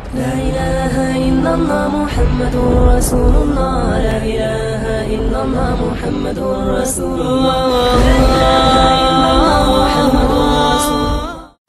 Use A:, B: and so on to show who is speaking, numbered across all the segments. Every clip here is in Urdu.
A: لا إله إلا الله محمد رسول الله لا إله إلا الله محمد رسول الله لا إله إلا الله محمد رسول الله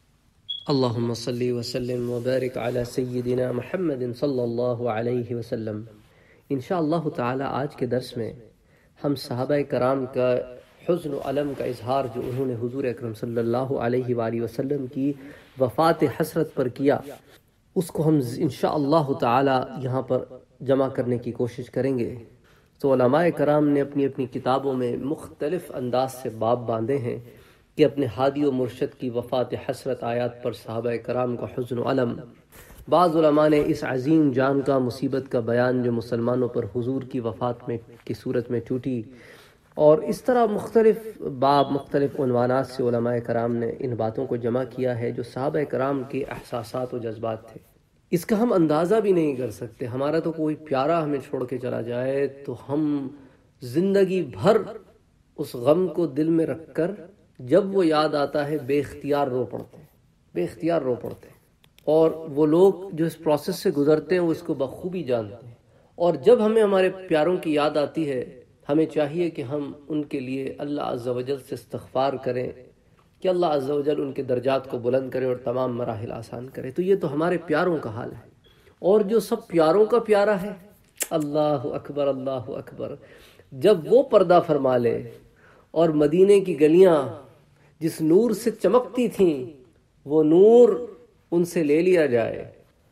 B: اللهم صل وسلم وبارك على سیدنا محمد صلی اللہ علیہ وسلم۔ انشاءاللہ تعالی آج کے درس میں ہم صحابہ کرام کا حزن و علم کا اظہار جو انہوں نے حضور اکرم صلی اللہ علیہ وآلہ وسلم کی وفات حسرت پر کیا، اس کو ہم انشاءاللہ تعالی یہاں پر جمع کرنے کی کوشش کریں گے۔ تو علماء کرام نے اپنی اپنی کتابوں میں مختلف انداز سے باب باندھے ہیں کہ اپنے ہادی و مرشد کی وفات حسرت آیات پر صحابہ کرام کا حزن و علم۔ بعض علماء نے اس عظیم جان کا مصیبت کا بیان جو مسلمانوں پر حضور کی وفات میں کی صورت میں ٹوٹی، اور اس طرح مختلف باب مختلف عنوانات سے علماء کرام نے ان باتوں کو جمع کیا ہے جو صحابہ کرام کے احساسات و جذبات تھے۔ اس کا ہم اندازہ بھی نہیں کر سکتے۔ ہمارا تو کوئی پیارا ہمیں چھوڑ کے چلا جائے تو ہم زندگی بھر اس غم کو دل میں رکھ کر جب وہ یاد آتا ہے بے اختیار رو پڑتے ہیں، بے اختیار رو پڑتے ہیں۔ اور وہ لوگ جو اس پروسیس سے گزرتے ہیں وہ اس کو بخوبی جانتے ہیں، اور جب ہمیں ہمارے پیاروں کی یاد آتی ہے ہمیں چاہیے کہ ہم ان کے لیے اللہ عز و جل سے استغفار کریں کہ اللہ عز و جل ان کے درجات کو بلند کرے اور تمام مراحل آسان کرے۔ تو یہ تو ہمارے پیاروں کا حال ہے، اور جو سب پیاروں کا پیارا ہے، اللہ اکبر اللہ اکبر، جب وہ پردہ فرما لے اور مدینے کی گلیاں جس نور سے چمکتی تھیں وہ نور ان سے لے لیا جائے،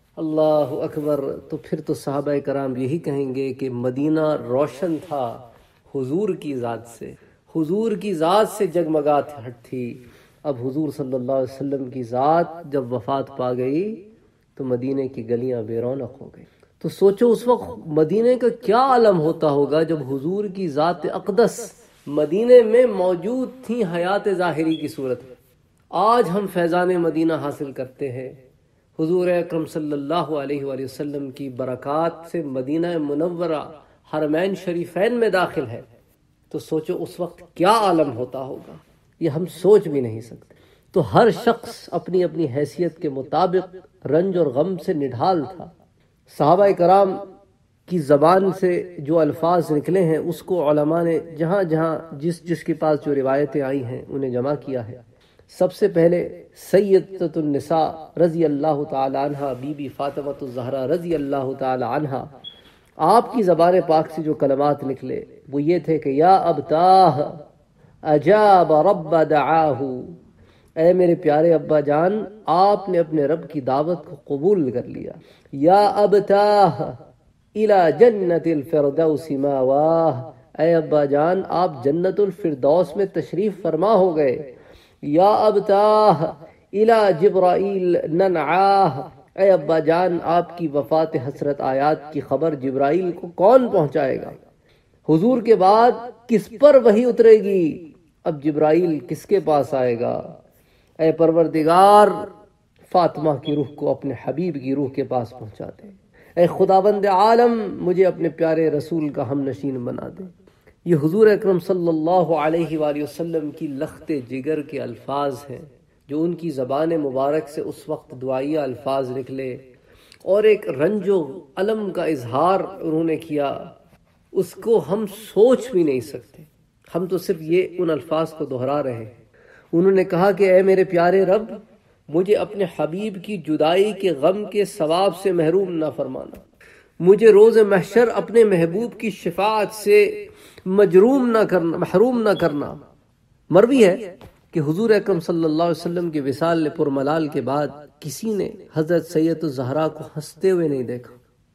B: اللہ اکبر، تو پھر تو صحابہ کرام یہی کہیں گے کہ مدینہ روشن تھا حضور کی ذات سے، حضور کی ذات سے جگمگات تھی۔ اب حضور صلی اللہ علیہ وسلم کی ذات جب وفات پا گئی تو مدینے کی گلیاں بے رونق ہو گئی۔ تو سوچو اس وقت مدینے کا کیا عالم ہوتا ہوگا جب حضور کی ذات اقدس مدینے میں موجود تھیں حیات ظاہری کی صورت میں۔ آج ہم فیضان مدینہ حاصل کرتے ہیں، حضور اکرم صلی اللہ علیہ وآلہ وسلم کی برکات سے مدینہ منورہ حرمین شریفین میں داخل ہے، تو سوچو اس وقت کیا عالم ہوتا ہوگا، یہ ہم سوچ بھی نہیں سکتے۔ تو ہر شخص اپنی اپنی حیثیت کے مطابق رنج اور غم سے نڈھال تھا۔ صحابہ کرام کی زبان سے جو الفاظ نکلے ہیں اس کو علماء نے جہاں جہاں جس کے پاس جو روایتیں آئی ہیں انہیں جمع کیا ہے۔ سب سے پہلے سیدۃ النساء رضی اللہ تعالی عنہ بی بی فاطمہ الزہرا رضی اللہ تعالی عنہ، آپ کی زبان پاک سے جو کلمات نکلے وہ یہ تھے کہ یا ابتاہ اجاب رب دعاہ، اے میرے پیارے ابا جان آپ نے اپنے رب کی دعوت کو قبول کر لیا۔ یا ابتاہ الى جنت الفردوس ماواہ، اے ابا جان آپ جنت الفردوس میں تشریف فرما ہو گئے۔ یا ابتاہ الى جبرائیل ننعاہ، اے ابا جان آپ کی وفات حسرت آیات کی خبر جبرائیل کو کون پہنچائے گا؟ حضور کے بعد کس پر وحی اترے گی؟ اب جبرائیل کس کے پاس آئے گا؟ اے پروردگار فاطمہ کی روح کو اپنے حبیب کی روح کے پاس پہنچا دے۔ اے خداوند عالم مجھے اپنے پیارے رسول کا ہم نشین بنا دے۔ یہ حضور اکرم صلی اللہ علیہ وآلہ وسلم کی لخت جگر کے الفاظ ہیں جو ان کی زبان مبارک سے اس وقت دعائیہ الفاظ نکلے، اور ایک رنج و علم کا اظہار انہوں نے کیا، اس کو ہم سوچ بھی نہیں سکتے۔ ہم تو صرف یہ ان الفاظ کو دہرا رہے ہیں۔ انہوں نے کہا کہ اے میرے پیارے رب مجھے اپنے حبیب کی جدائی کے غم کے ثواب سے محروم نہ فرمانا، مجھے روز محشر اپنے محبوب کی شفاعت سے محروم نہ کرنا۔ مروی ہے کہ حضور اکرم صلی اللہ علیہ وسلم کے وصال پرملال کے بعد کسی نے حضرت سیدۃ الزہرا کو ہنستے ہوئے نہیں دیکھا۔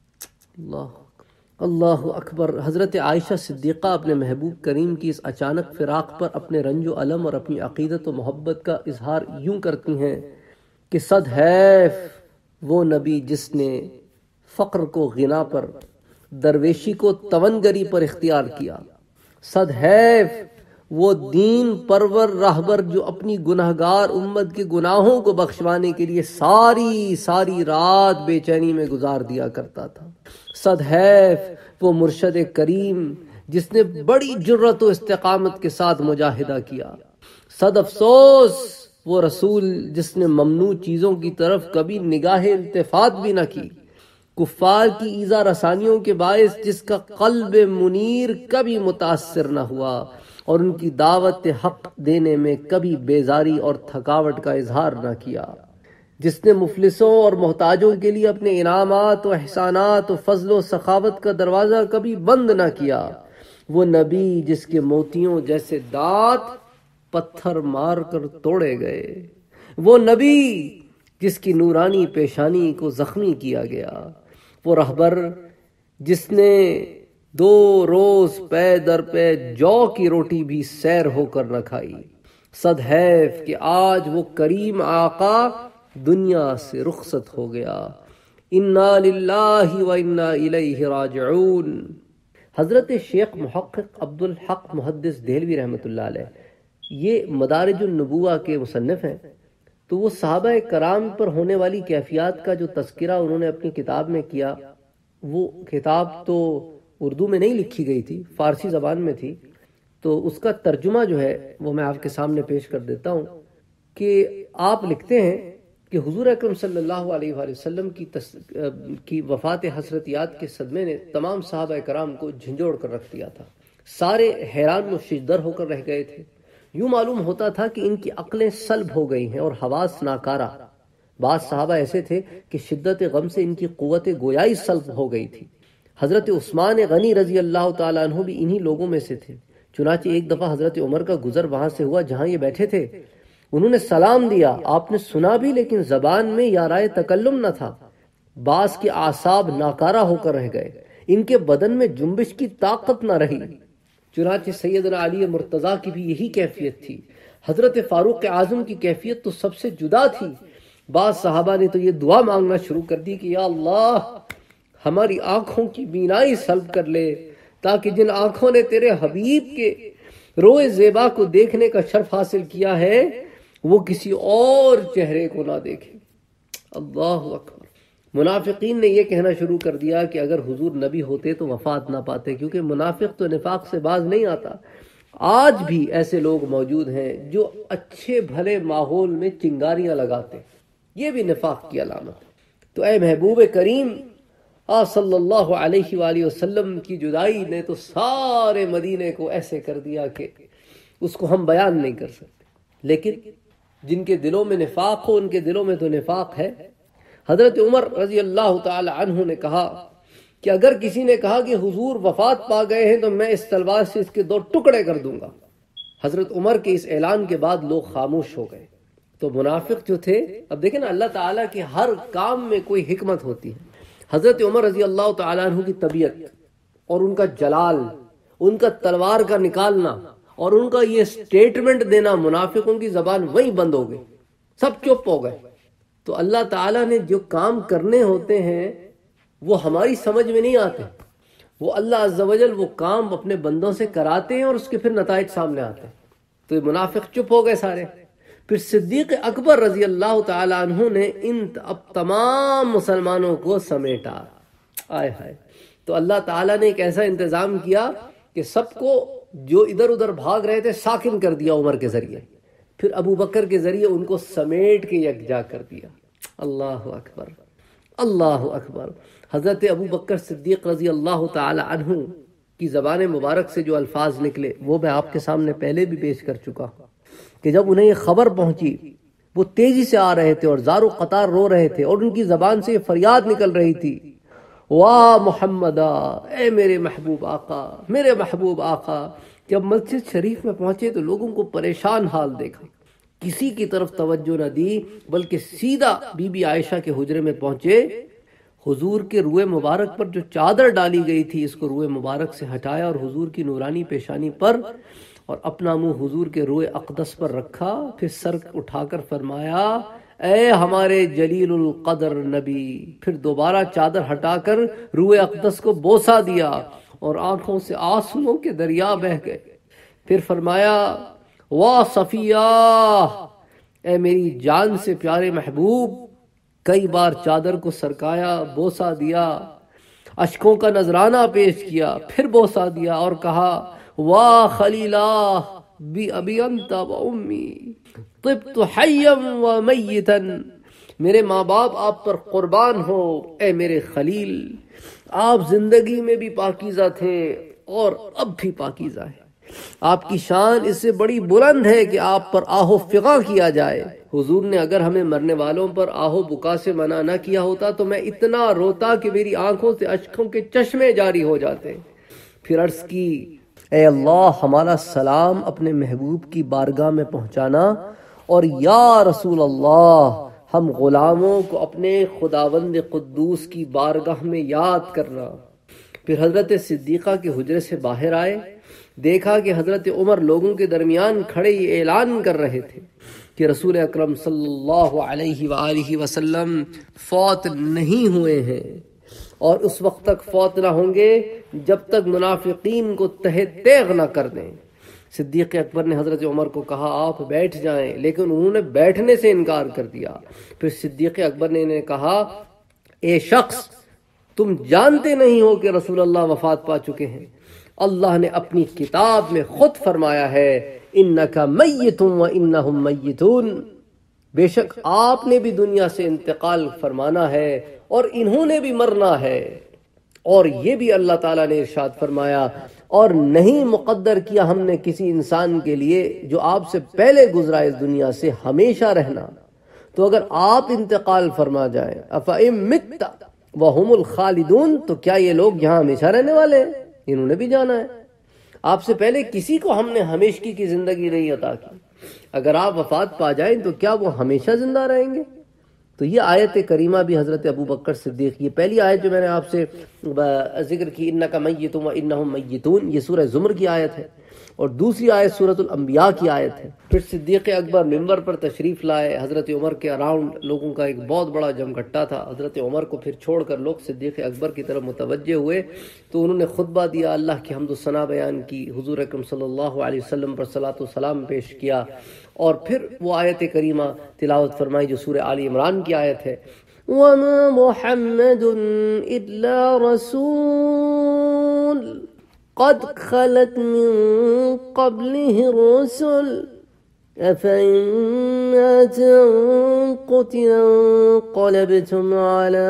B: اللہ اکبر۔ حضرت عائشہ صدیقہ اپنے محبوب کریم کی اس اچانک فراق پر اپنے رنج و علم اور اپنی عقیدت و محبت کا اظہار یوں کرتی ہیں کہ صد حیف وہ نبی جس نے فقر کو غنا پر، درویشی کو تونگری پر اختیار کیا۔ صد حیف وہ دین پرور راہبر جو اپنی گناہگار امت کے گناہوں کو بخشوانے کے لیے ساری رات بے چینی میں گزار دیا کرتا تھا۔ صد حیف وہ مرشد کریم جس نے بڑی جرت و استقامت کے ساتھ مجاہدہ کیا۔ صد افسوس وہ رسول جس نے ممنوع چیزوں کی طرف کبھی نگاہ التفات بھی نہ کی، کفار کی ایذا رسانیوں کے باعث جس کا قلب منیر کبھی متاثر نہ ہوا اور ان کی دعوت حق دینے میں کبھی بیزاری اور تھکاوٹ کا اظہار نہ کیا، جس نے مفلسوں اور محتاجوں کے لیے اپنے انعامات و احسانات و فضل و سخاوت کا دروازہ کبھی بند نہ کیا، وہ نبی جس کے موتیوں جیسے دانت پتھر مار کر توڑے گئے، وہ نبی جس کی نورانی پیشانی کو زخمی کیا گیا، وہ رہبر جس نے 2 روز پے در پے جو کی روٹی بھی سیر ہو کر نہ کھائی۔ صد حیف کہ آج وہ کریم آقا دنیا سے رخصت ہو گیا۔ انا للہ و انا الیہ راجعون۔ حضرت شیخ محقق عبدالحق محدث دہلوی رحمۃ اللہ علیہ یہ مدارج النبوہ کے مصنف ہیں، تو وہ صحابہ کرام پر ہونے والی کیفیات کا جو تذکرہ انہوں نے اپنی کتاب میں کیا، وہ کتاب تو اردو میں نہیں لکھی گئی تھی، فارسی زبان میں تھی، تو اس کا ترجمہ جو ہے وہ میں آپ کے سامنے پیش کر دیتا ہوں کہ آپ لکھتے ہیں کہ حضور اکرم صلی اللہ علیہ وآلہ وسلم کی وفات حسرتیات کے صدمے نے تمام صحابہ کرام کو جھنجھوڑ کر رکھ دیا تھا۔ سارے حیران و ششدر ہو کر رہ گئے تھے۔ یوں معلوم ہوتا تھا کہ ان کی عقلیں سلب ہو گئی ہیں اور حواس ناکارہ۔ بعض صحابہ ایسے تھے کہ شدت غم سے ان کی قوت گویائی سلب ہو گئی تھی۔ حضرت عثمان غنی رضی اللہ تعالیٰ عنہ بھی انہی لوگوں میں سے تھے۔ چنانچہ ایک دفعہ حضرت عمر کا گزر وہاں سے ہوا جہاں یہ بیٹھے تھے۔ انہوں نے سلام دیا، آپ نے سنا بھی لیکن زبان میں یا رائے تکلم نہ تھا۔ بعض کے اعصاب ناکارہ ہو کر رہ گئے، ان کے بدن میں جنبش کی طاقت نہ رہی۔ چنانچہ سیدنا علی مرتضیٰ کی بھی یہی کیفیت تھی۔ حضرت فاروق اعظم کی کیفیت تو سب سے جدا تھی۔ بعض صحابہ نے تو یہ دعا مانگنا شروع کر دی کہ یا اللہ ہماری آنکھوں کی بینائی سلب کر لے، تاکہ جن آنکھوں نے تیرے حبیب کے روئے زیبا کو دیکھنے کا شرف حاصل کیا ہے وہ کسی اور چہرے کو نہ دیکھے۔ اللہ اکبر۔ منافقین نے یہ کہنا شروع کر دیا کہ اگر حضور نبی ہوتے تو وفات نہ پاتے، کیونکہ منافق تو نفاق سے باز نہیں آتا۔ آج بھی ایسے لوگ موجود ہیں جو اچھے بھلے ماحول میں چنگاریاں لگاتے، یہ بھی نفاق کی علامت۔ تو اے محبوب کریم آپ صلی اللہ علیہ وآلہ وسلم کی جدائی نے تو سارے مدینے کو ایسے کر دیا کہ اس کو ہم بیان نہیں کر سکتے۔ لیکن جن کے دلوں میں نفاق ہو ان کے دلوں میں تو نفاق ہے۔ حضرت عمر رضی اللہ تعالی عنہ نے کہا کہ اگر کسی نے کہا کہ حضور وفات پا گئے ہیں تو میں اس تلوار سے اس کے 2 ٹکڑے کر دوں گا۔ حضرت عمر کے اس اعلان کے بعد لوگ خاموش ہو گئے۔ تو منافق جو تھے، اب دیکھیں نا اللہ تعالیٰ کے ہر کام میں کوئی حکمت ہوتی ہے۔ حضرت عمر رضی اللہ تعالیٰ عنہ کی طبیعت اور ان کا جلال، ان کا تلوار کا نکالنا اور ان کا یہ سٹیٹمنٹ دینا، منافقوں کی زبان وہیں بند ہو گئی، سب چپ ہو گئے۔ تو اللہ تعالیٰ نے جو کام کرنے ہوتے ہیں وہ ہماری سمجھ میں نہیں آتے، وہ اللہ عز و جل وہ کام اپنے بندوں سے کراتے ہیں اور اس کے پھر نتائج سامنے آتے ہیں۔ تو یہ منافق چپ ہو گئے سارے۔ پھر صدیق اکبر رضی اللہ تعالیٰ عنہ نے اب تمام مسلمانوں کو سمیٹا۔ آئے ہائے۔ تو اللہ تعالیٰ نے ایک ایسا انتظام کیا کہ سب کو جو ادھر ادھر بھاگ رہے تھے ساکن کر دیا عمر کے ذریعے، پھر ابو بکر کے ذریعے ان کو سمیٹ کے یکجا کر دیا۔ اللہ اکبر، اللہ اکبر۔ حضرت ابو بکر صدیق رضی اللہ تعالی عنہ کی زبان مبارک سے جو الفاظ نکلے وہ میں آپ کے سامنے پہلے بھی پیش کر چکا ہوں کہ جب انہیں یہ خبر پہنچی وہ تیزی سے آ رہے تھے اور زار و قطار رو رہے تھے اور ان کی زبان سے یہ فریاد نکل رہی تھی، واہ محمدہ، اے میرے محبوب آقا، میرے محبوب آقا۔ جب مسجد شریف میں پہنچے تو لوگوں کو پریشان حال دیکھا، کسی کی طرف توجہ نہ دی بلکہ سیدھا بی بی عائشہ کے حجرے میں پہنچے۔ حضور کے روئے مبارک پر جو چادر ڈالی گئی تھی اس کو روئے مبارک سے ہٹایا اور حضور کی نورانی پیشانی پر اور اپنا منہ حضور کے روئے اقدس پر رکھا، پھر سر اٹھا کر فرمایا اے ہمارے جلیل القدر نبی۔ پھر دوبارہ چادر ہٹا کر روئے اقدس کو بوسہ دیا اور آنکھوں سے آنسوؤں کے دریا بہہ گئے۔ پھر فرمایا واہ صفیہ، اے میری جان سے پیارے محبوب۔ کئی بار چادر کو سرکایا، بوسہ دیا، اشکوں کا نذرانہ پیش کیا، پھر بوسہ دیا اور کہا واہ خلیلہ بی ابی انت و امی طبت حیا و میتا میرے ماں باپ آپ پر قربان ہو اے میرے خلیل، آپ زندگی میں بھی پاکیزہ تھے اور اب بھی پاکیزہ ہیں، آپ کی شان اس سے بڑی بلند ہے کہ آپ پر آہو فغاں کیا جائے۔ حضور نے اگر ہمیں مرنے والوں پر آہو بکا سے منع نہ کیا ہوتا تو میں اتنا روتا کہ میری آنکھوں سے اشکوں کے چشمے جاری ہو جاتے۔ پھر عرض کی اے اللہ ہمارا سلام اپنے محبوب کی بارگاہ میں پہنچانا، اور یا رسول اللہ ہم غلاموں کو اپنے خداوند قدوس کی بارگاہ میں یاد کرنا۔ پھر حضرت صدیقہ کے حجرے سے باہر آئے، دیکھا کہ حضرت عمر لوگوں کے درمیان کھڑے یہ اعلان کر رہے تھے کہ رسول اکرم صلی اللہ علیہ وآلہ وسلم فوت نہیں ہوئے ہیں، اور اس وقت تک فوت نہ ہوں گے جب تک منافقین کو تہ تیغ نہ کر دیں۔ صدیق اکبر نے حضرت عمر کو کہا آپ بیٹھ جائیں، لیکن انہوں نے بیٹھنے سے انکار کر دیا۔ پھر صدیق اکبر نے انہیں کہا اے شخص، تم جانتے نہیں ہو کہ رسول اللہ وفات پا چکے ہیں؟ اللہ نے اپنی کتاب میں خود فرمایا ہے انک میت و انہم میتون، بے شک آپ نے بھی دنیا سے انتقال فرمانا ہے اور انہوں نے بھی مرنا ہے۔ اور یہ بھی اللہ تعالیٰ نے ارشاد فرمایا اور نہیں مقدر کیا ہم نے کسی انسان کے لیے جو آپ سے پہلے گزرا اس دنیا سے ہمیشہ رہنا۔ تو اگر آپ انتقال فرما جائیں افئن مت وہم الخالدون، تو کیا یہ لوگ یہاں ہمیشہ رہنے والے ہیں؟ انہوں نے بھی جانا ہے۔ آپ سے پہلے کسی کو ہم نے ہمیشگی کی زندگی نہیں عطا کی، اگر آپ وفات پا جائیں تو کیا وہ ہمیشہ زندہ رہیں گے؟ تو یہ آیت کریمہ بھی حضرت ابو بکر صدیق، یہ پہلی آیت جو میں نے آپ سے ذکر کی انک میت و انہم میتون، یہ سورہ زمر کی آیت ہے، اور دوسری آیت سورۃ الانبیاء کی آیت ہے۔ پھر صدیق اکبر منبر پر تشریف لائے، حضرت عمر کے اراؤنڈ لوگوں کا ایک بہت بڑا جمگھٹا تھا، حضرت عمر کو پھر چھوڑ کر لوگ صدیق اکبر کی طرف متوجہ ہوئے، تو انہوں نے خطبہ دیا، اللہ کی حمد و ثنا بیان کی، حضور اکرم صلی اللہ علیہ وسلم پر صلاۃ و سلام پیش کیا، اور پھر وہ آیت کریمہ تلاوت فرمائی جو سورہ آل عمران کی آیت ہے وَمَا مُحَمَّدٌ إِلَّا رَسُولٌ قد خلت من قبله الرسل أفإن مات أو قتل انقلبتم على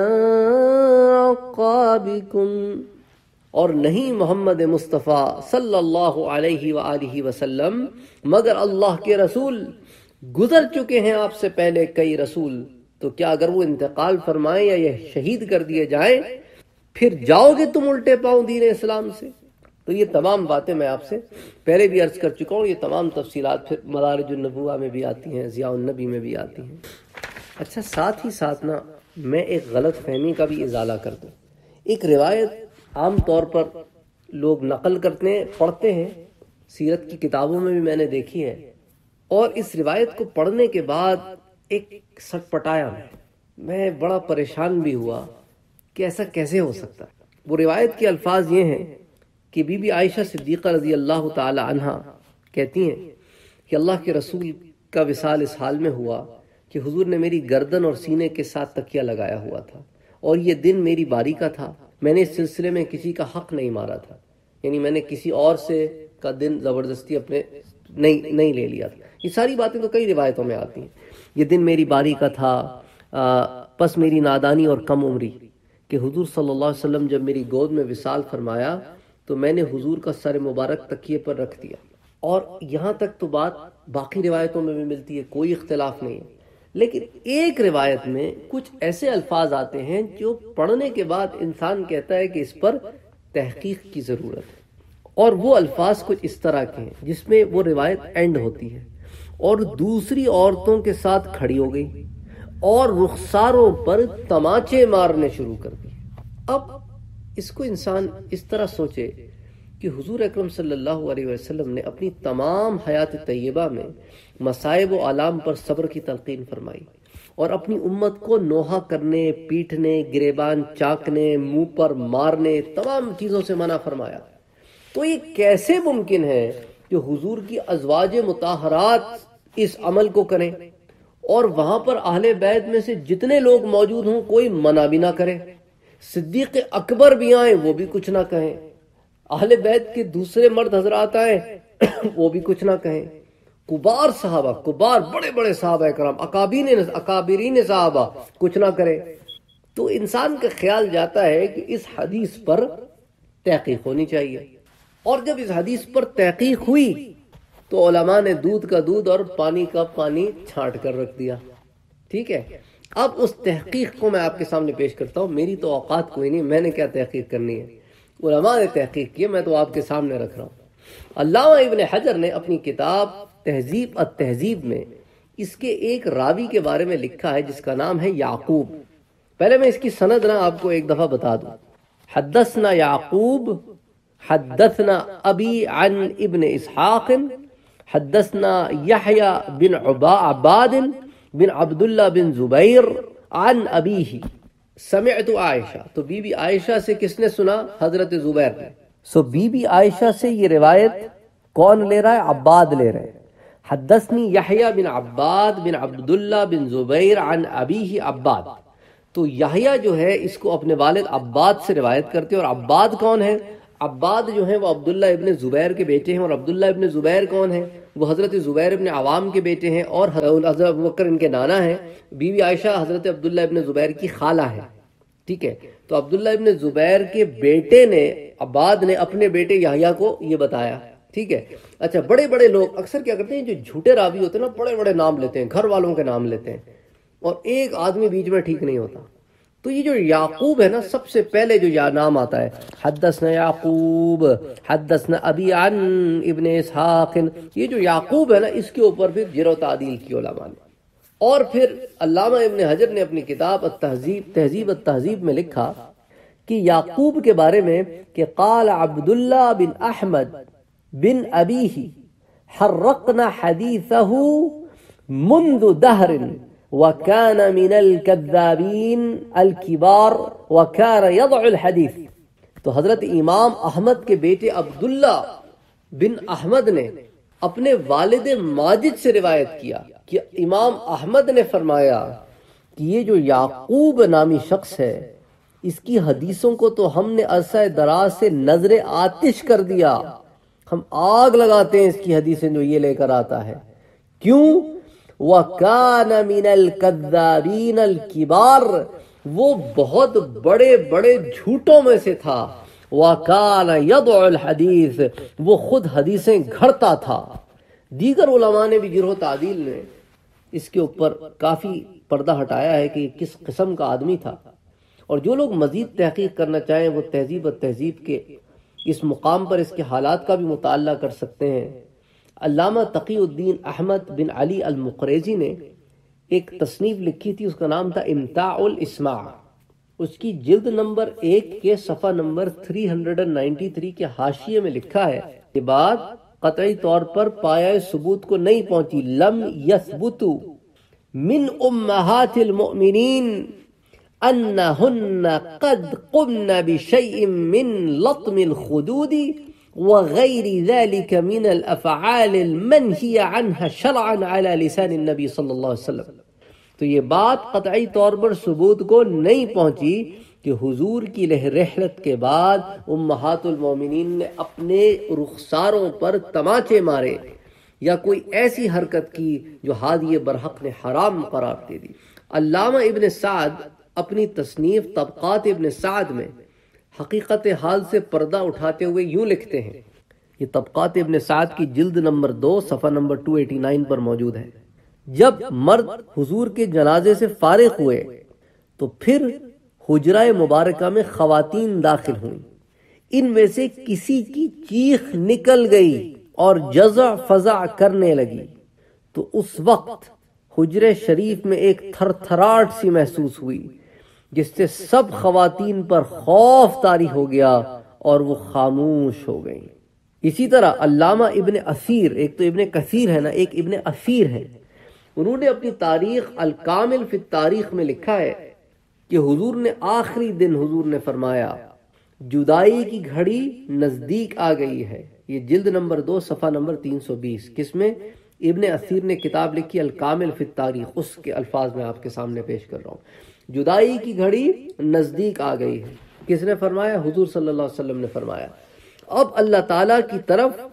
B: أعقابكم، اور نہیں محمد مصطفیٰ صلی اللہ علیہ وآلہ وسلم مگر اللہ کے رسول، گزر چکے ہیں آپ سے پہلے کئی رسول، تو کیا اگر وہ انتقال فرمائیں یا یہ شہید کر دیے جائیں پھر جاؤ گے تم الٹے پاؤں دین اسلام سے؟ تو یہ تمام باتیں میں آپ سے پہلے بھی عرض کر چکا ہوں، یہ تمام تفصیلات پھر مدارج النبوہ میں بھی آتی ہیں، ضیاء النبی میں بھی آتی ہیں۔ اچھا، ساتھ ہی ساتھ نا میں ایک غلط فہمی کا بھی ازالہ کر دوں۔ ایک روایت عام طور پر لوگ نقل کرتے ہیں، پڑھتے ہیں، سیرت کی کتابوں میں بھی میں نے دیکھی ہے، اور اس روایت کو پڑھنے کے بعد ایک سٹ پٹایا میں بڑا پریشان بھی ہوا کہ ایسا کیسے ہو سکتا ہے۔ وہ روایت کے الفاظ یہ ہیں کہ بی بی عائشہ صدیقہ رضی اللہ تعالی عنہ کہتی ہیں کہ اللہ کے رسول کا وصال اس حال میں ہوا کہ حضور نے میری گردن اور سینے کے ساتھ تکیہ لگایا ہوا تھا، اور یہ دن میری باری کا تھا، میں نے اس سلسلے میں کسی کا حق نہیں مارا تھا، یعنی میں نے کسی اور سے کا دن زبردستی اپنے نہیں لے لیا تھا۔ یہ ساری باتیں تو کئی روایتوں میں آتی ہیں۔ یہ دن میری باری کا تھا، پس میری نادانی اور کم عمری کہ حضور صلی اللہ علیہ وسلم جب میری گود میں وصال فرمایا تو میں نے حضور کا سر مبارک تکیے پر رکھ دیا، اور یہاں تک تو بات باقی روایتوں میں بھی ملتی ہے، کوئی اختلاف نہیں ہے، لیکن ایک روایت میں کچھ ایسے الفاظ آتے ہیں جو پڑھنے کے بعد انسان کہتا ہے کہ اس پر تحقیق کی ضرورت ہے، اور وہ الفاظ کچھ اس طرح کے ہیں جس میں وہ روایت اینڈ ہوتی ہے اور دوسری عورتوں کے ساتھ کھڑی ہو گئی اور رخساروں پر تماچے مارنے شروع کر دیے۔ اب اس کو انسان اس طرح سوچے کہ حضور اکرم صلی اللہ علیہ وسلم نے اپنی تمام حیات طیبہ میں مصائب و آلام پر صبر کی تلقین فرمائی، اور اپنی امت کو نوحہ کرنے، پیٹنے، گریبان چاکنے، منہ پر مارنے، تمام چیزوں سے منع فرمایا۔ تو یہ کیسے ممکن ہے کہ حضور کی ازواج مطہرات اس عمل کو کریں اور وہاں پر اہل بیت میں سے جتنے لوگ موجود ہوں کوئی منع بھی نہ کرے، صدیق اکبر بھی آئیں وہ بھی کچھ نہ کہیں، اہل بیت کے دوسرے مرد حضرات آئیں وہ بھی کچھ نہ کہیں، کبار صحابہ، کبار بڑے بڑے صحابہ کرام، اکابرین صحابہ کچھ نہ کرے، تو انسان کا خیال جاتا ہے کہ اس حدیث پر تحقیق ہونی چاہیے. اور جب اس حدیث پر تحقیق ہوئی تو علماء نے دودھ کا دودھ اور پانی کا پانی چھانٹ کر رکھ دیا. ٹھیک ہے، اب اس تحقیق کو میں آپ کے سامنے پیش کرتا ہوں. میری تو اوقات کوئی نہیں، میں نے کیا تحقیق کرنی ہے، علماء نے تحقیق کی، میں تو آپ کے سامنے رکھ رہا ہوں. علامہ ابن حجر نے اپنی کتاب تہذیب التہذیب میں اس کے ایک راوی کے بارے میں لکھا ہے جس کا نام ہے یعقوب. پہلے میں اس کی سند نہ آپ کو ایک دفعہ بتا دوں. حدثنا یعقوب حدثنا ابی عن ابن اسحاق حدثنا یحییٰ بن عباد بن عبداللہ بن زبیر عن ابیہ سمعت عائشہ. تو بی بی عائشہ سے کس نے سنا؟ حضرت زبیر نے. بی بی عائشہ سے یہ روایت کون لے رہا ہے؟ عباد لے رہے ہیں. حدثنی یحییٰ بن عباد بن عبداللہ بن زبیر عن ابیہ عباد. تو یحییٰ جو ہے اس کو اپنے والد عباد سے روایت کرتے ہیں. اور عباد کون ہے؟ عباد جو ہیں وہ عبداللہ ابن زبیر کے بیٹے ہیں. اور عبداللہ ابن زبیر کون ہیں؟ وہ حضرت زبیر ابن عوام کے بیٹے ہیں اور حضرت ابوبکر ان کے نانا ہیں. بی بی عائشہ حضرت عبداللہ ابن زبیر کی خالہ ہے. ٹھیک ہے، تو عبداللہ ابن زبیر کے بیٹے نے، عباد نے اپنے بیٹے یحییٰ کو یہ بتایا. ٹھیک ہے. اچھا، بڑے بڑے لوگ اکثر کیا کرتے ہیں، جو جھوٹے راوی ہوتے ہیں نا، بڑے بڑے نام لیتے ہیں، گھر والوں کے نام لیتے ہیں، اور ایک آدمی بیچ میں ٹھیک نہیں ہوتا. تو یہ جو یعقوب ہے نا، سب سے پہلے جو نام آتا ہے، حدثنا یعقوب حدثنا ابی عن ابن اسحاق، یہ جو یعقوب ہے نا، اس کے اوپر پھر جرح و تعدیل کی علماء نے. اور پھر علامہ ابن حجر نے اپنی کتاب تہذیب التہذیب میں لکھا کہ یعقوب کے بارے میں کہ قال عبداللہ بن احمد بن ابیہ حرقنا حدیثہ منذ دہر وكان من الكذابين الكبار وكان يضع الحديث. تو حضرت امام احمد کے بیٹے عبداللہ بن احمد نے اپنے والد ماجد سے روایت کیا کہ امام احمد نے فرمایا کہ یہ جو یعقوب نامی شخص ہے، اس کی حدیثوں کو تو ہم نے عرصہ دراز سے نظر آتش کر دیا، ہم آگ لگاتے ہیں اس کی حدیثیں جو یہ لے کر آتا ہے. کیوں؟ وَكَانَ مِنَ الْكَذَّابِينَ الْكِبَارِ، وہ بہت بڑے بڑے جھوٹوں میں سے تھا. وَكَانَ يَضْعُ الْحَدِيثِ، وہ خود حدیثیں گھڑتا تھا. دیگر علماء نے بھی جرح و تعدیل میں اس کے اوپر کافی پردہ ہٹایا ہے کہ کس قسم کا آدمی تھا. اور جو لوگ مزید تحقیق کرنا چاہیں وہ تہذیب التہذیب کے اس مقام پر اس کے حالات کا بھی مطالعہ کر سکتے ہیں. علامہ تقی الدین احمد بن علی المقریزی نے ایک تصنیف لکھی تھی، اس کا نام تھا امتاع الاسماع. اس کی جلد نمبر 1 کے صفحہ نمبر 393 کے حاشیے میں لکھا ہے، یہ بات قطعی طور پر پایہ ثبوت کو نہیں پہنچی. لم یثبت من امہات المؤمنین انہن قد قمن بشیء من لطم الخدود وغیر ذلك من الافعال المنہی عنها شرعا على لسان النبی صلی اللہ علیہ وسلم. تو یہ بات قطعی طور پر ثبوت کو نہیں پہنچی کہ حضور کی رحلت کے بعد امہات المومنین نے اپنے رخساروں پر تماچے مارے یا کوئی ایسی حرکت کی جو ہادی برحق نے حرام قرار دے دی. علامہ ابن سعد اپنی تصنیف طبقات ابن سعد میں حقیقت حال سے پردہ اٹھاتے ہوئے یوں لکھتے ہیں، یہ طبقات ابن سعد کی جلد نمبر 2 صفحہ نمبر 289 پر موجود ہے. جب مرد حضور کے جنازے سے فارغ ہوئے تو پھر حجرہ مبارکہ میں خواتین داخل ہوئیں. ان میں سے کسی کی چیخ نکل گئی اور جزع فزع کرنے لگی تو اس وقت حجرہ شریف میں ایک تھر تھراٹ سی محسوس ہوئی جس سے سب خواتین پر خوف طاری ہو گیا اور وہ خاموش ہو گئیں. اسی طرح علامہ ابن اثیر، ایک تو ابن کثیر ہے نا، ایک ابن اثیر ہے، انہوں نے اپنی تاریخ الکامل فی التاریخ میں لکھا ہے کہ حضور نے آخری دن حضور نے فرمایا جدائی کی گھڑی نزدیک آ گئی ہے. یہ جلد نمبر 2 صفحہ نمبر 320. کس میں؟ ابن اثیر نے کتاب لکھی الکامل فی التاریخ، اس کے الفاظ میں آپ کے سامنے پیش کر رہا ہوں. جدائی کی گھڑی نزدیک آ گئی ہے. کس نے فرمایا؟ حضور صلی اللہ علیہ وسلم نے فرمایا. اب اللہ تعالیٰ کی طرف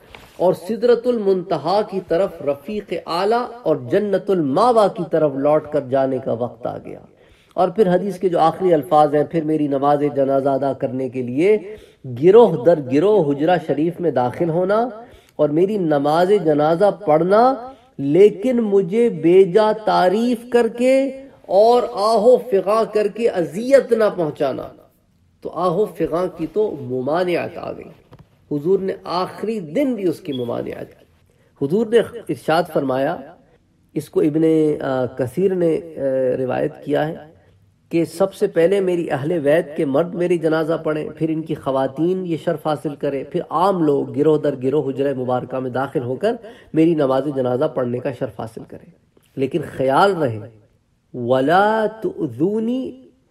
B: اور سدرۃ المنتہا کی طرف رفیق اعلیٰ اور جنت الماوا کی طرف لوٹ کر جانے کا وقت آ گیا۔ اور پھر حدیث کے جو آخری الفاظ ہیں، پھر میری نماز جنازہ ادا کرنے کے لیے گروہ در گروہ حجرہ شریف میں داخل ہونا اور میری نماز جنازہ پڑھنا، لیکن مجھے بیجا تعریف کر کے اور آہو فغاں کر کے اذیت نہ پہنچانا۔ تو آہو فغاں کی تو ممانعت آ گئی، حضور نے آخری دن بھی اس کی ممانعت کی۔ حضور نے ارشاد فرمایا، اس کو ابن کثیر نے روایت کیا ہے کہ سب سے پہلے میری اہل بیت کے مرد میری جنازہ پڑھیں، پھر ان کی خواتین یہ شرف حاصل کریں، پھر عام لوگ گروہ در گروہ حجرہ مبارکہ میں داخل ہو کر میری نماز جنازہ پڑھنے کا شرف حاصل کریں، لیکن خیال رہے وَلَا تُؤْذُونِي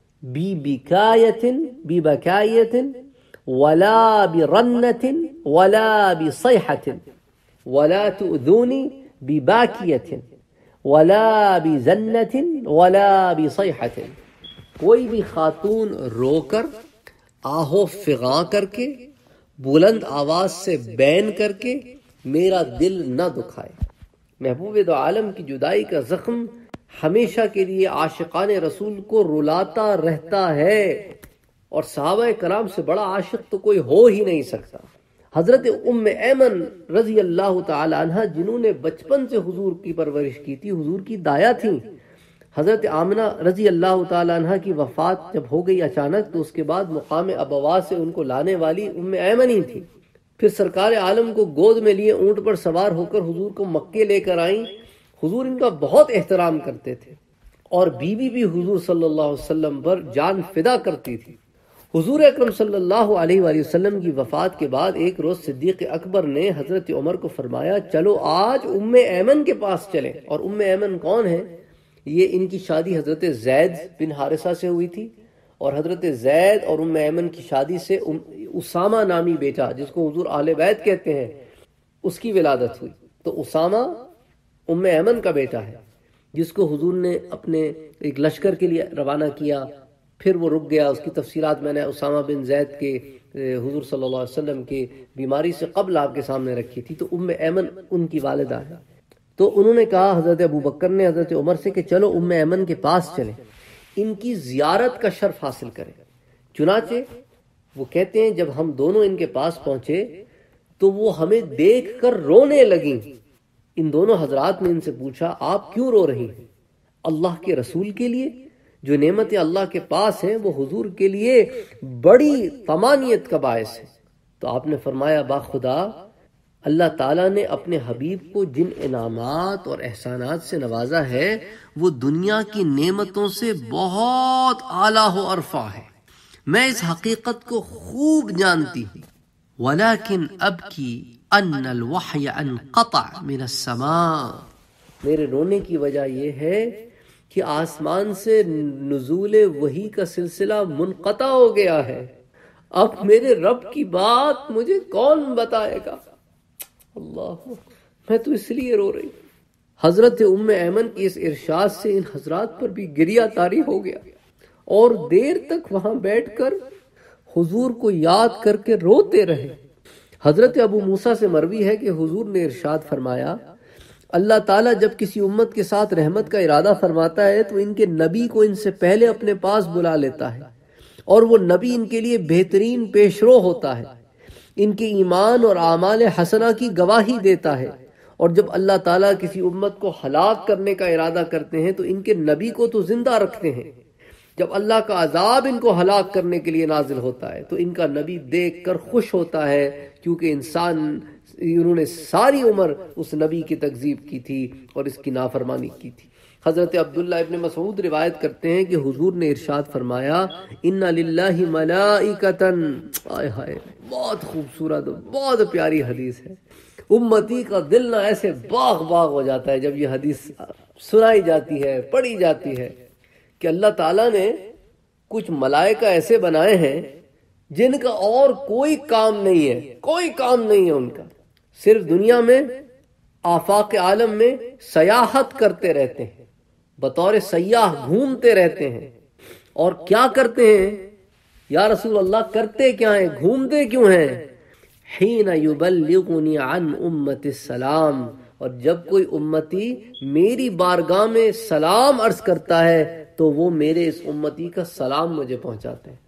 B: بِبَكَايَةٍ وَلَا بِرَنَّةٍ وَلَا بِصَيْحَةٍ وَلَا تُؤْذُونِي بِبَاكِيَةٍ وَلَا بِزَنَّةٍ وَلَا بِصَيْحَةٍ۔ کوئی بھی خاتون رو کر، آہو فغاں کر کے، بلند آواز سے بین کر کے میرا دل نہ دکھائے۔ محبوب دو عالم کی جدائی کا زخم ہمیشہ کے لیے عاشقان رسول کو رلاتا رہتا ہے، اور صحابہ کرام سے بڑا عاشق تو کوئی ہو ہی نہیں سکتا۔ حضرت ام ایمن رضی اللہ تعالی عنہ، جنہوں نے بچپن سے حضور کی پرورش کی تھی، حضور کی دایا تھیں، حضرت آمنہ رضی اللہ تعالی عنہ کی وفات جب ہو گئی اچانک، تو اس کے بعد مقام ابوا سے ان کو لانے والی ام ایمن ہی تھی۔ پھر سرکار عالم کو گود میں لیے اونٹ پر سوار ہو کر حضور کو مکے لے کر آئیں۔ حضور ان کا بہت احترام کرتے تھے، اور بیوی بھی حضور صلی اللہ علیہ وسلم پر جان فدا کرتی تھی۔ حضور اکرم صلی اللہ علیہ وآلہ وسلم کی وفات کے بعد ایک روز صدیق اکبر نے حضرت عمر کو فرمایا، چلو آج ام ایمن کے پاس چلیں۔ اور ام ایمن کون ہے؟ یہ ان کی شادی حضرت زید بن حارثہ سے ہوئی تھی، اور حضرت زید اور ام ایمن کی شادی سے اسامہ نامی بیٹا، جس کو حضور اہل بیت کہتے ہیں، اس کی ولادت ہوئی۔ تو اسامہ ام ایمن کا بیٹا ہے، جس کو حضور نے اپنے ایک لشکر کے لیے روانہ کیا، پھر وہ رک گیا۔ اس کی تفصیلات میں نے اسامہ بن زید کے حضور صلی اللہ علیہ وسلم کے بیماری سے قبل آپ کے سامنے رکھی تھی۔ تو ام ایمن ان کی والدہ ہے۔ تو انہوں نے کہا، حضرت ابو بکر نے حضرت عمر سے، کہ چلو ام ایمن کے پاس چلیں، ان کی زیارت کا شرف حاصل کریں۔ چنانچہ وہ کہتے ہیں جب ہم دونوں ان کے پاس پہنچے تو وہ ہمیں دیکھ کر رونے لگیں۔ ان دونوں حضرات نے ان سے پوچھا، آپ کیوں رو رہی ہیں؟ اللہ کے رسول کے لیے جو نعمت اللہ کے پاس ہیں وہ حضور کے لیے بڑی طمانیت کا باعث ہے۔ تو آپ نے فرمایا، با خدا، اللہ تعالیٰ نے اپنے حبیب کو جن انعامات اور احسانات سے نوازا ہے وہ دنیا کی نعمتوں سے بہت اعلیٰ و ارفع ہے۔ میں اس حقیقت کو خوب جانتی ہوں، ولیکن ابکی ان الوحی انقطع من السماء، میرے رونے کی وجہ یہ ہے کہ آسمان سے نزول وحی کا سلسلہ منقطع ہو گیا ہے۔ اب میرے رب کی بات مجھے کون بتائے گا؟ اللہ، میں تو اس لیے رو رہی۔ حضرت ام ایمن کی اس ارشاد سے ان حضرات پر بھی گریہ طاری ہو گیا، اور دیر تک وہاں بیٹھ کر حضور کو یاد کر کے روتے رہے۔ حضرت ابو موسیٰ سے مروی ہے کہ حضور نے ارشاد فرمایا، اللہ تعالیٰ جب کسی امت کے ساتھ رحمت کا ارادہ فرماتا ہے تو ان کے نبی کو ان سے پہلے اپنے پاس بلا لیتا ہے، اور وہ نبی ان کے لیے بہترین پیشرو ہوتا ہے، ان کے ایمان اور اعمال حسنہ کی گواہی دیتا ہے۔ اور جب اللہ تعالیٰ کسی امت کو ہلاک کرنے کا ارادہ کرتے ہیں تو ان کے نبی کو تو زندہ رکھتے ہیں۔ جب اللہ کا عذاب ان کو ہلاک کرنے کے لیے نازل ہوتا ہے تو ان کا نبی دیکھ کر خوش ہوتا ہے، کیونکہ انہوں نے ساری عمر اس نبی کی تکذیب کی تھی اور اس کی نافرمانی کی تھی۔ حضرت عبداللہ ابن مسعود روایت کرتے ہیں کہ حضور نے ارشاد فرمایا، ان للہ ملائکۃ، آئے ہائے، بہت خوبصورت، بہت پیاری حدیث ہے۔ امتی کا دل نہ ایسے باغ باغ ہو جاتا ہے جب یہ حدیث سنائی جاتی ہے، پڑھی جاتی ہے، کہ اللہ تعالیٰ نے کچھ ملائکہ ایسے بنائے ہیں جن کا اور کوئی کام نہیں ہے، کوئی کام نہیں ہے ان کا، صرف دنیا میں آفاق عالم میں سیاحت کرتے رہتے ہیں، بطور سیاح گھومتے رہتے ہیں۔ اور کیا کرتے ہیں یا رسول اللہ؟ کرتے کیا ہیں؟ گھومتے کیوں ہیں؟ حین یبلغنی عن امت السلام، اور جب کوئی امتی میری بارگاہ میں سلام عرض کرتا ہے تو وہ میرے اس امتی کا سلام مجھے پہنچاتے ہیں۔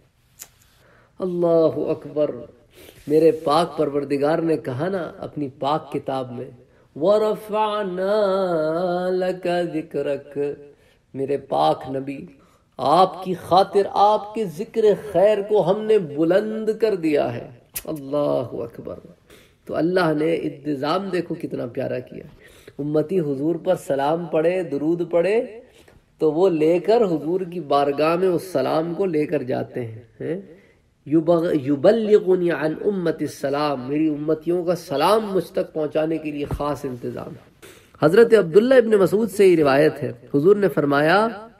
B: اللہ اکبر! میرے پاک پروردگار نے کہا نا اپنی پاک کتاب میں وَرَفَعْنَا لَكَ ذِكْرَكَ، میرے پاک نبی آپ کی خاطر آپ کے ذکر خیر کو ہم نے بلند کر دیا ہے۔ اللہ اکبر! تو اللہ نے انتظام دیکھو کتنا پیارا کیا۔ امتی حضور پر سلام پڑھے، درود پڑھے تو وہ لے کر حضور کی بارگاہ میں اس سلام کو لے کر جاتے ہیں۔ یبلغنی عن امت السلام، میری امتیوں کا سلام مجھ تک پہنچانے کے لیے خاص انتظام ہے۔ حضرت عبداللہ ابن مسعود سے یہ روایت ہے، حضور نے فرمایا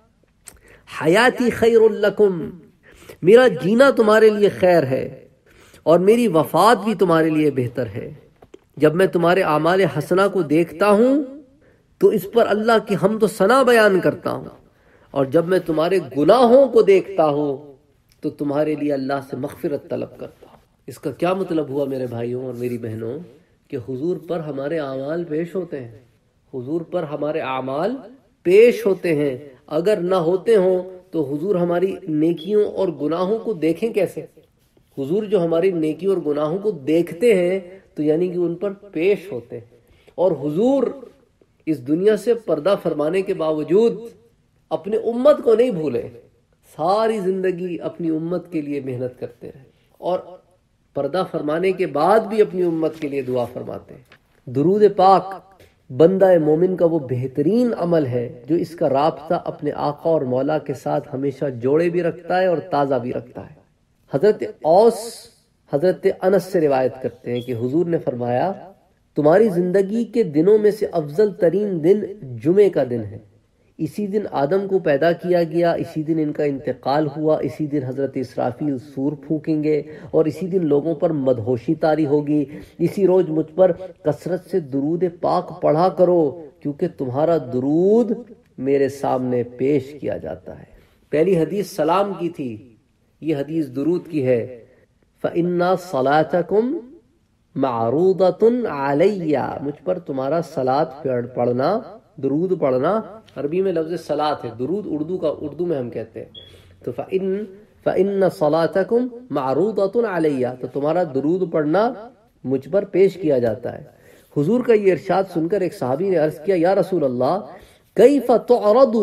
B: حیاتی خیر لکم، میرا جینا تمہارے لیے خیر ہے اور میری وفات بھی تمہارے لیے بہتر ہے۔ جب میں تمہارے اعمال حسنہ کو دیکھتا ہوں تو اس پر اللہ کی حمد و ثنا بیان کرتا ہوں، اور جب میں تمہارے گناہوں کو دیکھتا ہوں تو تمہارے لیے اللہ سے مغفرت طلب کرتا ہوں۔ اس کا کیا مطلب ہوا میرے بھائیوں اور میری بہنوں کہ حضور پر ہمارے اعمال پیش ہوتے ہیں، حضور پر ہمارے اعمال پیش ہوتے ہیں۔ اگر نہ ہوتے ہوں تو حضور ہماری نیکیوں اور گناہوں کو دیکھیں کیسے؟ حضور جو ہماری نیکی اور گناہوں کو دیکھتے ہیں تو یعنی کہ ان پر پیش ہوتے ہیں، اور حضور اس دنیا سے پردہ فرمانے کے باوجود اپنے امت کو نہیں بھولے، ساری زندگی اپنی امت کے لیے محنت کرتے رہے، اور پردہ فرمانے کے بعد بھی اپنی امت کے لیے دعا فرماتے ہیں۔ درود پاک بندہ مومن کا وہ بہترین عمل ہے جو اس کا رابطہ اپنے آقا اور مولا کے ساتھ ہمیشہ جوڑے بھی رکھتا ہے اور تازہ بھی رکھتا ہے۔ حضرت اوس حضرت انس سے روایت کرتے ہیں کہ حضور نے فرمایا تمہاری زندگی کے دنوں میں سے افضل ترین دن جمعے کا دن ہے، اسی دن آدم کو پیدا کیا گیا، اسی دن ان کا انتقال ہوا، اسی دن حضرت اسرافیل سور پھونکیں گے اور اسی دن لوگوں پر مدہوشی طاری ہوگی۔ اسی روز مجھ پر کثرت سے درود پاک پڑھا کرو کیونکہ تمہارا درود میرے سامنے پیش کیا جاتا ہے۔ پہلی حدیث سلام کی تھی، یہ حدیث درود کی ہے۔ فَإِنَّ صَلَاتَكُمْ مَعْرُوضَةٌ عَلَيَّ، مجھ پر تمہارا صلاۃ پڑھنا، درود پڑھنا، عربی میں لفظ صلاۃ ہے، درود اردو میں ہم کہتے ہیں، تو فَإِنَّ صَلَاتَكُمْ مَعْرُوضَةٌ عَلَيَّ، تو تمہارا درود پڑھنا مجھ پر پیش کیا جاتا ہے۔ حضور کا یہ ارشاد سن کر ایک صحابی نے عرض کیا، یا رسول اللہ کیف تعرض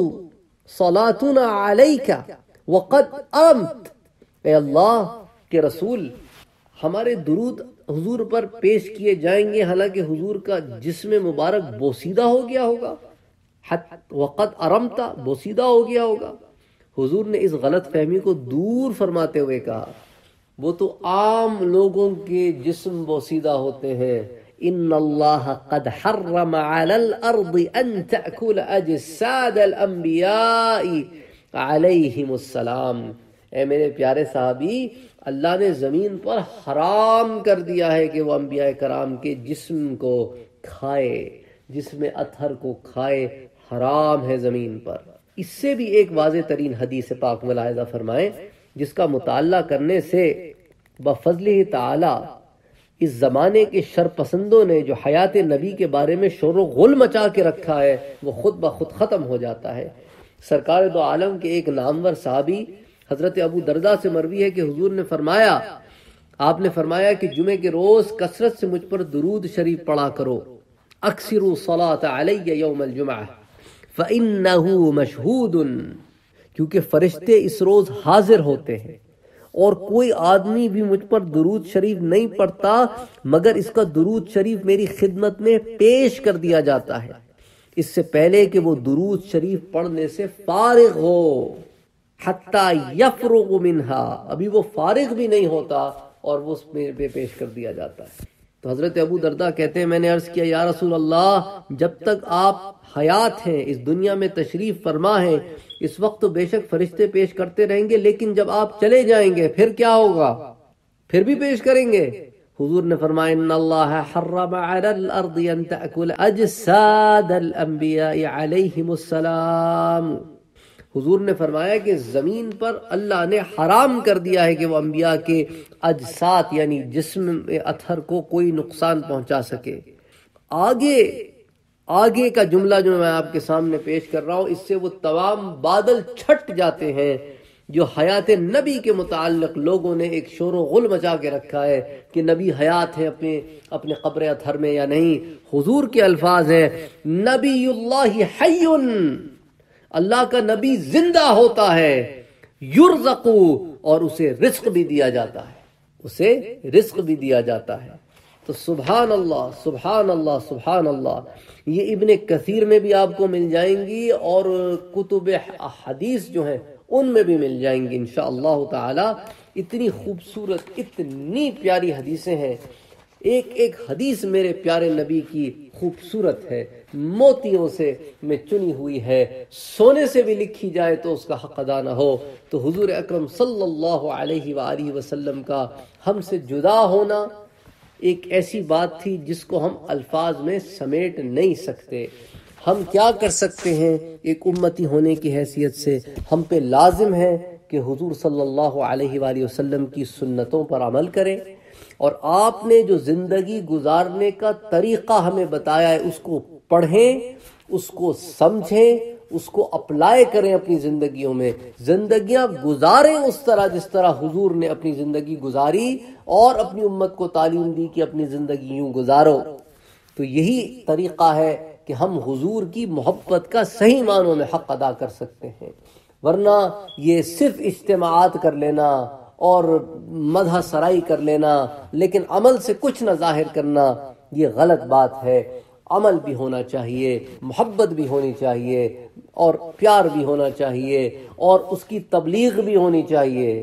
B: صلاتنا علیک وقد امت، اے اللہ کے رسول ہمارے درود حضور پر پیش کیے جائیں گے حالانکہ حضور کا جسم مبارک بوسیدہ ہو گیا ہوگا، وقد ارمتا، بوسیدہ ہو گیا ہوگا۔ حضور نے اس غلط فہمی کو دور فرماتے ہوئے کہا وہ تو عام لوگوں کے جسم بوسیدہ ہوتے ہیں، ان اللہ قد حرم علی الارض ان تأکل اجساد الانبیاء علیہم السلام، اے میرے پیارے صحابی اللہ نے زمین پر حرام کر دیا ہے کہ وہ انبیاء کرام کے جسم کو کھائے، جسم اطہر کو کھائے، حرام ہے زمین پر۔ اس سے بھی ایک واضح ترین حدیث پاک ملاحظہ فرمائیں جس کا مطالعہ کرنے سے بفضلہ تعالی اس زمانے کے شرپسندوں نے جو حیات نبی کے بارے میں شور و غل مچا کے رکھا ہے وہ خود بخود ختم ہو جاتا ہے۔ سرکار دو عالم کے ایک نامور صحابی حضرت ابو درداء سے مروی ہے کہ حضور نے فرمایا، آپ نے فرمایا کہ جمعے کے روز کثرت سے مجھ پر درود شریف پڑھا کرو، اکثروا صلاۃ علی یوم الجمعہ فإنہ مشہود، کیونکہ فرشتے اس روز حاضر ہوتے ہیں اور کوئی آدمی بھی مجھ پر درود شریف نہیں پڑھتا مگر اس کا درود شریف میری خدمت میں پیش کر دیا جاتا ہے اس سے پہلے کہ وہ درود شریف پڑھنے سے فارغ ہو، حتی یفرغ منہا، ابھی وہ فارغ بھی نہیں ہوتا اور وہ اس پہ پیش کر دیا جاتا ہے۔ تو حضرت ابو درداء کہتے ہیں میں نے عرض کیا یا رسول اللہ جب تک آپ حیات ہیں، اس دنیا میں تشریف فرما ہیں، اس وقت تو بے شک فرشتے پیش کرتے رہیں گے، لیکن جب آپ چلے جائیں گے پھر کیا ہوگا؟ پھر بھی پیش کریں گے؟ حضور نے فرمایا ان اللہ حرم علی الارض ان تأکل اجساد الانبیاء علیہم السلام، حضور نے فرمایا کہ زمین پر اللہ نے حرام کر دیا ہے کہ وہ انبیاء کے اجساد یعنی جسم اطہر کو کوئی نقصان پہنچا سکے۔ آگے کا جملہ جو میں آپ کے سامنے پیش کر رہا ہوں، اس سے وہ تمام بادل چھٹ جاتے ہیں جو حیات نبی کے متعلق لوگوں نے ایک شور و غل مچا کے رکھا ہے کہ نبی حیات ہے اپنے قبر اطہر میں یا نہیں۔ حضور کے الفاظ ہیں نبی اللہ حی، اللہ کا نبی زندہ ہوتا ہے، یرزق، اور اسے رزق بھی دیا جاتا ہے، اسے رزق بھی دیا جاتا ہے۔ تو سبحان اللہ سبحان اللہ سبحان اللہ، یہ ابن کثیر میں بھی آپ کو مل جائیں گی اور کتب حدیث جو ہیں ان میں بھی مل جائیں گی انشاءاللہ تعالی۔ اتنی خوبصورت، اتنی پیاری حدیثیں ہیں، ایک ایک حدیث میرے پیارے نبی کی خوبصورت ہے، موتیوں سے میں چنی ہوئی ہے، سونے سے بھی لکھی جائے تو اس کا حق ادا نہ ہو۔ تو حضور اکرم صلی اللہ علیہ وآلہ وسلم کا ہم سے جدا ہونا ایک ایسی بات تھی جس کو ہم الفاظ میں سمیٹ نہیں سکتے۔ ہم کیا کر سکتے ہیں ایک امتی ہونے کی حیثیت سے؟ ہم پہ لازم ہے کہ حضور صلی اللہ علیہ وآلہ وسلم کی سنتوں پر عمل کریں، اور آپ نے جو زندگی گزارنے کا طریقہ ہمیں بتایا ہے اس کو پڑھیں، اس کو سمجھیں، اس کو اپلائی کریں اپنی زندگیوں میں، زندگیاں گزاریں اس طرح جس طرح حضور نے اپنی زندگی گزاری، اور اپنی امت کو تعلیم دی کہ اپنی زندگی یوں گزارو۔ تو یہی طریقہ ہے کہ ہم حضور کی محبت کا صحیح معنوں میں حق ادا کر سکتے ہیں، ورنہ یہ صرف اجتماعات کر لینا اور مدح سرائی کر لینا لیکن عمل سے کچھ نہ ظاہر کرنا، یہ غلط بات ہے۔ عمل بھی ہونا چاہیے، محبت بھی ہونی چاہیے، اور پیار بھی ہونا چاہیے، اور اس کی تبلیغ بھی ہونی چاہیے،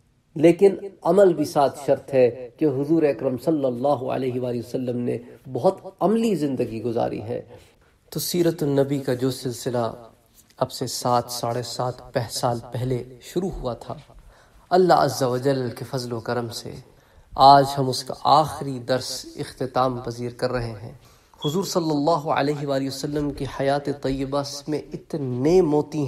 B: لیکن عمل بھی ساتھ شرط ہے کہ حضور اکرم صلی اللہ علیہ وآلہ وسلم نے بہت عملی زندگی گزاری ہے۔ تو سیرت النبی کا جو سلسلہ اب سے 7-7.5 سال پہلے شروع ہوا تھا، اللہ عز و جل کے فضل و کرم سے آج ہم اس کا آخری درس اختتام پذیر کر رہے ہیں۔ حضور صلی اللہ علیہ وآلہ وسلم کی حیات طیبہ میں اتنے موتی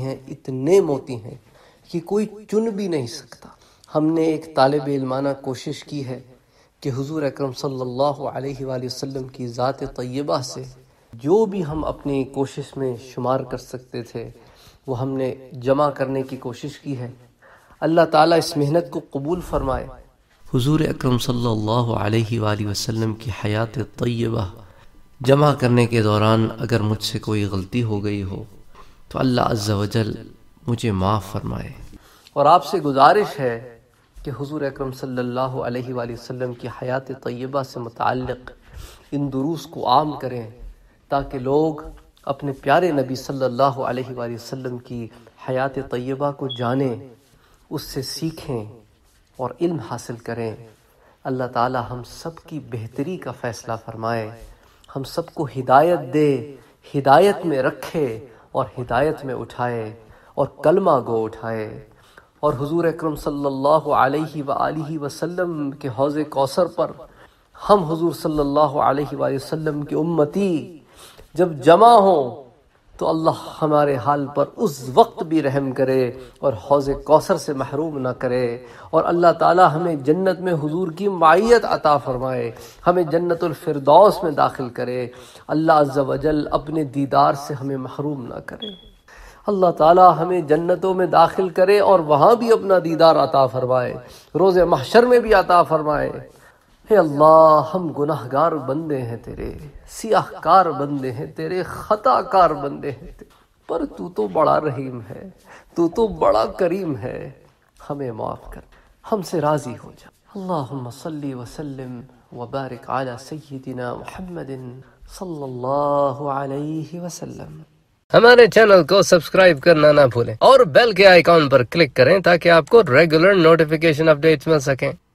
B: ہیں کہ کوئی چن بھی نہیں سکتا۔ ہم نے ایک طالب علمانہ کوشش کی ہے کہ حضور اکرم صلی اللہ علیہ وآلہ وسلم کی ذات طیبہ سے جو بھی ہم اپنی کوشش میں شمار کر سکتے تھے وہ ہم نے جمع کرنے کی کوشش کی ہے۔ اللہ تعالیٰ اس محنت کو قبول فرمائے۔ حضور اکرم صلی اللہ علیہ وآلہ وسلم کی حیات طیبہ جمع کرنے کے دوران اگر مجھ سے کوئی غلطی ہو گئی ہو تو اللہ عز و جل مجھے معاف فرمائے، اور آپ سے گزارش ہے کہ حضور اکرم صلی اللہ علیہ وآلہ وسلم کی حیات طیبہ سے متعلق ان دروس کو عام کریں تاکہ لوگ اپنے پیارے نبی صلی اللہ علیہ وآلہ وسلم کی حیات طیبہ کو جانیں، اس سے سیکھیں اور علم حاصل کریں۔ اللہ تعالی ہم سب کی بہتری کا فیصلہ فرمائے، ہم سب کو ہدایت دے، ہدایت میں رکھے اور ہدایت میں اٹھائے اور کلمہ گو اٹھائے، اور حضور اکرم صلی اللہ علیہ وآلہ وسلم کے حوض کوثر پر ہم حضور صلی اللہ علیہ وآلہ وسلم کی امتی جب جمع ہوں تو اللہ ہمارے حال پر اس وقت بھی رحم کرے اور حوض کوثر سے محروم نہ کرے، اور اللہ تعالی ہمیں جنت میں حضور کی معیت عطا فرمائے، ہمیں جنت الفردوس میں داخل کرے، اللہ عز و جل اپنے دیدار سے ہمیں محروم نہ کرے، اللہ تعالی ہمیں جنتوں میں داخل کرے اور وہاں بھی اپنا دیدار عطا فرمائے، روز محشر میں بھی عطا فرمائے۔ اے اللہ، ہم گناہ گار بندے ہیں تیرے، سیاہ کار بندے ہیں تیرے، خطا کار بندے ہیں تیرے، پر تو بڑا رحیم ہے، تو بڑا کریم ہے، ہمیں معاف کر، ہم سے راضی ہو جا۔ اللہم صلی وسلم وبارک علی سیدنا محمد صلی اللہ علیہ وسلم۔ ہمارے چینل کو سبسکرائب کرنا نہ بھولیں اور بیل کے آئیکن پر کلک کریں تاکہ آپ کو ریگولر نوٹیفیکیشن اپڈیٹس مل سکیں۔